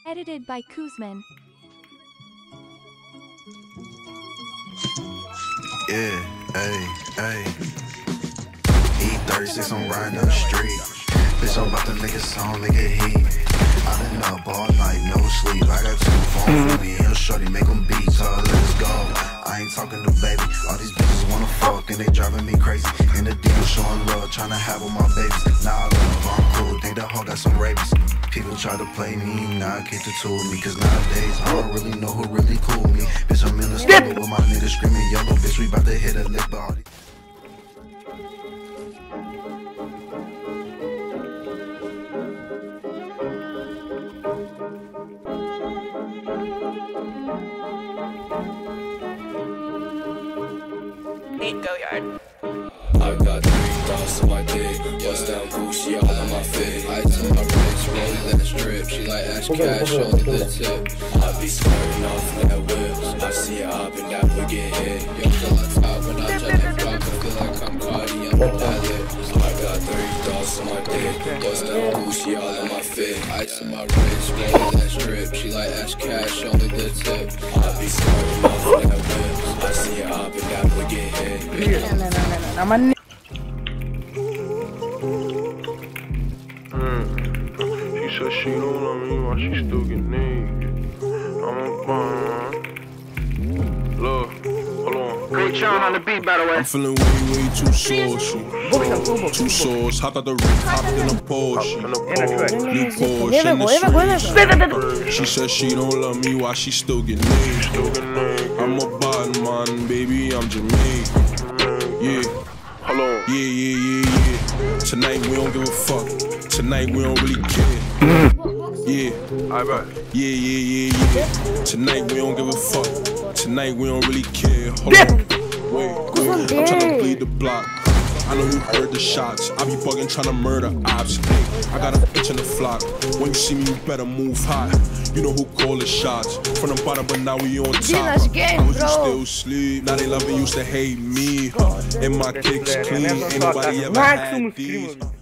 Edited by Kuzman. Yeah, hey. E36, I'm riding down the street. Bitch, I'm about to make a song, make a heat. I've been up all night, no sleep. I got two phones with me, and shorty make them beat. So let's go. I ain't talking to baby. All these bitches wanna fuck, and they driving me crazy. In the deal, showing love, trying to have all my babies. Now I love, I'm cool. Think that hoe got some rabies. People try to play me, now I get the tool with me. Cause nowadays, I don't really know who really cool with me. Bitch, I'm in the store with my niggas screaming yellow. Bitch, we about to hit a lick body. Go yard. I got 3 thoughts on my dick, bust down Gucci all on my fit. I took my wrist, rolling that strip. She like Ash Cash on the tip. I be squirting off in that whip. I see her up and that would get hit. Yo, feel like top when I jump that rock. I feel like I'm Cardi, I'm a pilot. I got 3 thoughts on my dick, bust down Gucci all on my fit. I took my wrist, rolling that strip. She like Ash Cash on the tip. I be squirting off in that whip. I see her up and that would get hit. No. She said she don't love me while she still get naked. I'm a bum. Look, hold on. Great Sean on the beat, by the way. I'm feeling way too saucy. Too sauce. Hop out the roof, hop in the Porsche. New Porsche and the switch. She said she don't love me while she still get naked. I'm a bad man, baby, I'm Jamaican. Yeah. Yeah. Tonight we don't give a fuck. Tonight we don't really care. Yeah. Yeah. Tonight we don't give a fuck. Tonight we don't really care. Hold on. Wait. I'm tryna bleed the block. I know you heard the shots. I be bugging tryna murder ops. Hey, I got a bitch in the flock. When you see me, you better move hot. You know who call the shots. From the bottom, but now we on top. I was you still sleep. Now they love and used to hate me. And my kicks clean. Ain't nobody ever had these.